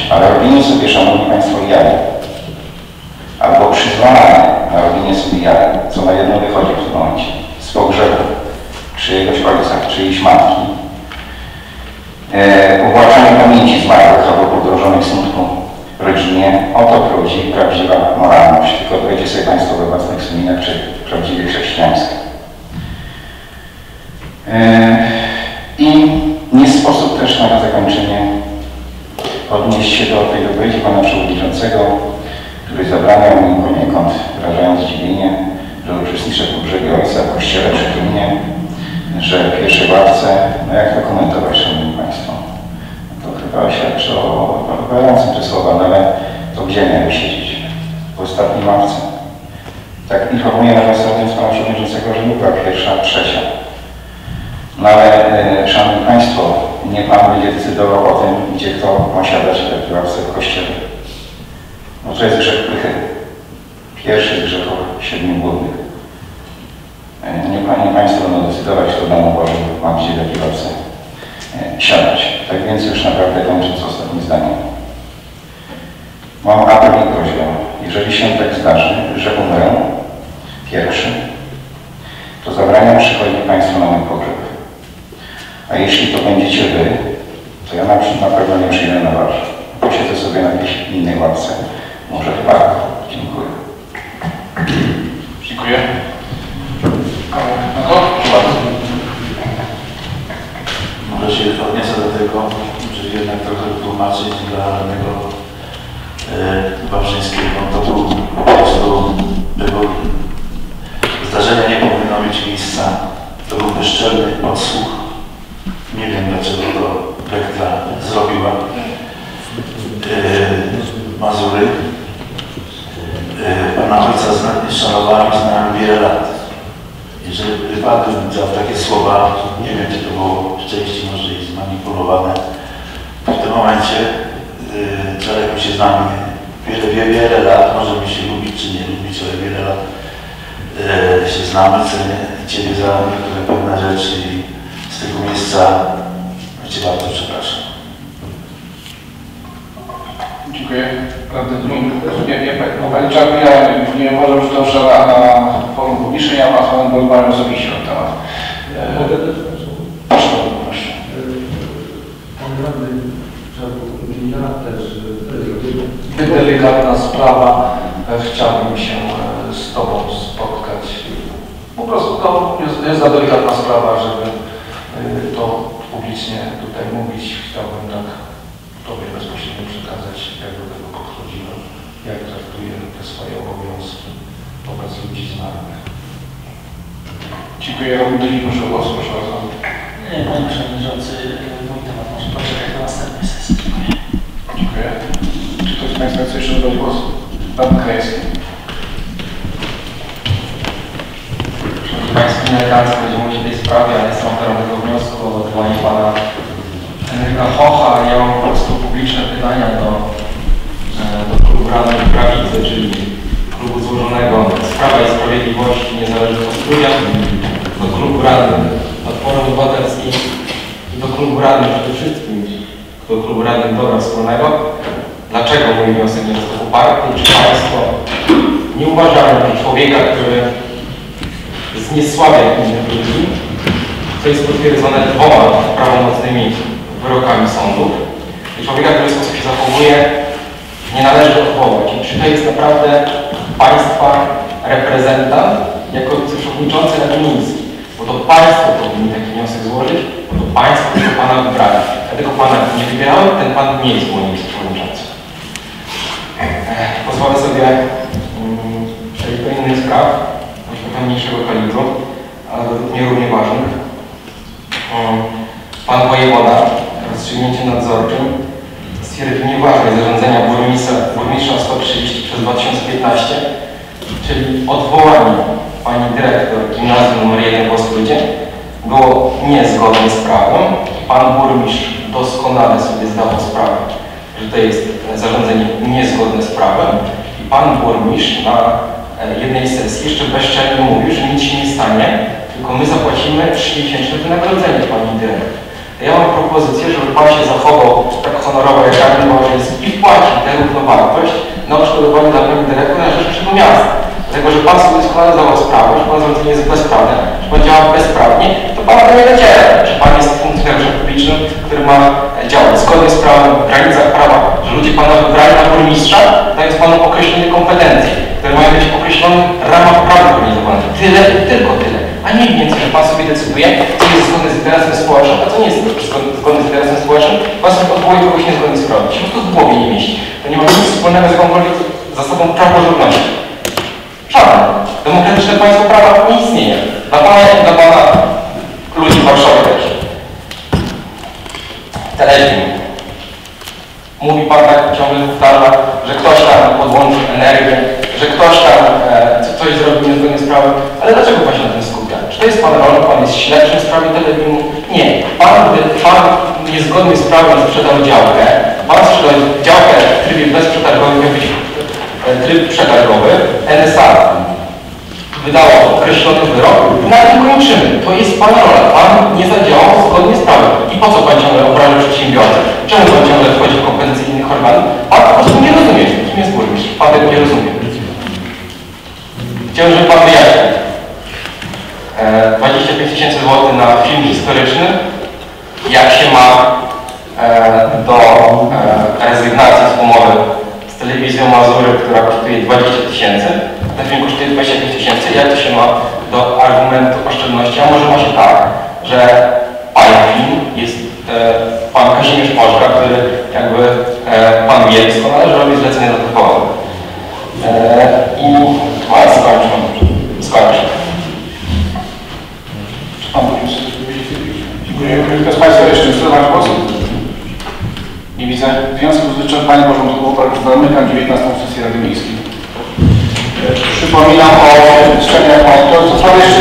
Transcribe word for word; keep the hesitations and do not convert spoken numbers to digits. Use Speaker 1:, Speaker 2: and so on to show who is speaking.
Speaker 1: ale robienie sobie, szanowni państwo, jaj, albo przyzwalanie na robienie sobie jaj, co na jedno wychodzi w tym momencie, z pogrzebu czyjegoś ojca, czyjejś matki, e, uwłaczanie pamięci zmarłych albo pogrążonych w smutku w rodzinie, oto prowadzi prawdziwa moralność. Tylko dajcie sobie państwo we własnych sumieniach, czy prawdziwie chrześcijańska. E, I nie sposób też na zakończenie odnieść się do tej wypowiedzi pana przewodniczącego, który zabraniał mi poniekąd, wyrażając zdziwienie, że uczestniczę w pogrzebie ojca w kościele przy gminie, że w pierwszej ławce, no jak to komentować, szanowni państwo? To chyba świadczy o wypowiadającym te słowa, no ale to gdzie miałem siedzieć? W ostatniej ławce. Tak informuję na ostatnim z pana przewodniczącego, że nie była pierwsza, a trzecia. No ale, e, szanowni państwo, nie pan będzie decydował o tym, gdzie kto ma siadać w ławce w kościele. No to jest grzech pychy. Pierwszy z grzechów siedmiu głównych. Nie, nie państwo będą decydować, kto Panu Bożu ma gdzie w jakiej ławce siadać. Tak więc już naprawdę kończąc ostatnim zdaniem. Mam apel i prośbę. Jeżeli się tak zdarzy, że umrę pierwszy, to zabraniam przychodzić państwu na mój pogrzeb. A jeśli to będziecie wy, to ja na, na pewno nie przyjdę na wasz. Posiedzę sobie na jakiejś innej ławce. Może w parku. Dziękuję.
Speaker 2: Dziękuję. No to
Speaker 3: może się odniosę do tego, że jednak trochę tłumaczyć dla radnego e, Wawrzyńskiego. To był po prostu tego zdarzenia nie powinno mieć miejsca. To był bezczelny odsłuch. Nie wiem, dlaczego to Rekla zrobiła. E, Mazury. E, pana ojca szanowałem i znałem wiele lat. Jeżeli padły takie słowa, nie wiem, czy to było w części może i zmanipulowane, w tym momencie yy, człowiek się znamy wiele, wiele, wiele lat, możemy się lubić czy nie lubić, ale wiele lat yy, się znamy, cenię Ciebie za niektóre pewne rzeczy i z tego miejsca Cię bardzo przepraszam.
Speaker 2: dziękuję. Nie, nie, no, Panie Czarny, ja nie uważam, że to trzeba na forum publicznym, ja z Panem porozmawiam osobiście na temat.
Speaker 4: Mogę też?
Speaker 2: Proszę, proszę.
Speaker 4: Pan radny gmina też delikatna sprawa. Chciałbym się z Tobą spotkać. Po prostu to jest, jest za delikatna sprawa, żeby to publicznie tutaj mówić. Chciałbym tak Tobie bezpośrednio przekazać, jak do tego podchodziłem, jak traktuję te swoje obowiązki wobec ludzi zmarłych.
Speaker 2: Dziękuję. Robin Dyni, proszę o głos, proszę bardzo.
Speaker 5: Nie, Panie Przewodniczący, mój temat może poczekać do następnej sesji. Dziękuję.
Speaker 2: Dziękuję. Czy ktoś z Państwa chce jeszcze dodać głos? Pan Krajewski.
Speaker 6: Szanowni Państwo, nieelegancko będzie mówić o tej sprawie, ale jestem autorem tego wniosku o odwołanie Pana Henryka Hocha. Ja mam po prostu publiczne pytania do, do klubu Radnych Prawicy, czyli klubu złożonego z Prawa i Sprawiedliwości, niezależnych od studia, do klubu Radnych Platformy Obywatelskiej i do klubu Radnych przede wszystkim, do klubu Radnych Dobra Wspólnego. Dlaczego mój wniosek nie został poparty? Czy Państwo nie uważają, że człowieka, który zniesławia innych ludzi, co jest potwierdzone dwoma prawomocnymi wyrokami sądów, i człowieka, który w sposób się zachowuje, nie należy odwołać? I czy to jest naprawdę Państwa reprezentant jako przewodniczący Rady Miejskiej? Bo to Państwo powinni taki wniosek złożyć, bo to Państwo tego Pana wybrali. Dlatego Pana nie wybierałem, ten Pan nie jest moim przewodniczącym. Pozwolę sobie um, przejść do innych spraw, choć trochę mniejszego kalibru, ale według mnie równie ważnych. Um, Pan wojewoda rozstrzygnięciem nadzorczym stwierdził nieważność zarządzenia burmistrza, burmistrza sto trzydzieści przez dwa tysiące piętnaście, czyli odwołanie pani dyrektor gimnazjum numer jeden w Ostródzie było niezgodne z prawem. Pan burmistrz doskonale sobie zdawał sprawę, że to jest zarządzenie niezgodne z prawem, i pan burmistrz na jednej sesji jeszcze bezczelnie mówił, że nic się nie stanie, tylko my zapłacimy trzymiesięczne wynagrodzenie pani dyrektor. Ja mam propozycję, żeby Pan się zachował tak honorowo, jak radny, bo jest i w wartość na odszkodowanie dla pani dyrektor na rzecz naszego miasta. Dlatego, że pan sobie doskonale zdawał sprawę, że pan zarządzenie jest bezprawne, że pan działa bezprawnie, to pan to nie dociera, że pan jest funkcjonariuszem publicznym, który ma działać zgodnie z prawem, w granicach prawa, że ludzie pana wybrali na burmistrza, dając panu określone kompetencje, które mają być w określonych ramach prawa organizowane. Tyle i tylko tyle. A nie więcej, że pan sobie decyduje, co jest zgodne z interesem społecznym, a co nie jest zgodne z interesem społecznym, pan sobie odwołuje kogoś niezgodnie z prawem. Się po prostu w głowie nie mieści. To nie ma nic wspólnego z jakąkolwiek zasadą praworządności. Żadne. Demokratyczne państwo prawa nie istnieje. Dla pana i dla pana ludzi w Warszawie też. Telefon. Mówi pan tak, ciągle powtarza, że ktoś tam podłączył energię, że ktoś tam e, coś zrobił niezgodnie z prawem. Ale dlaczego pan się na tym skupia? Czy to jest pan rolą? Pan jest śledczym w sprawie Telebimu? Nie. Pan, pan niezgodnie z prawem sprzedał działkę. Pan sprzedał działkę w trybie bezprzetargowym, miał być tryb przetargowy. N S A wydało określony wyrok. Na tym kończymy. To jest pana rola. Pan nie zadziałał zgodnie z prawem. I po co pan ciągle obraża przedsiębiorcę? Czemu pan ciągle wchodzi w kompetencje innych organów? Pan po prostu nie rozumie, kim jest burmistrz. Pan tego nie rozumie. Chciałbym, żeby pan wyjaśnił. dwadzieścia pięć tysięcy złotych na film historyczny. Jak się ma e, do e, rezygnacji z umowy z telewizją Mazury, która kosztuje dwadzieścia tysięcy, ten film kosztuje dwadzieścia pięć tysięcy, jak to się ma do argumentu oszczędności? A może ma się tak, że pani film jest e, pan Kazimierz Pożka, który jakby e, pan wie doskonale, że robi zlecenie za T V N. E, I ma skończę. Skończę.
Speaker 2: Czy pan burmistrz coś powiedzieć? Dziękuję. Kto z państwa jeszcze chce zabrać głos? Nie widzę. W związku z wyczerpaniem porządku obrad zamykam dziewiętnastą sesję Rady Miejskiej. Przypominam o życzeniach. To, to jeszcze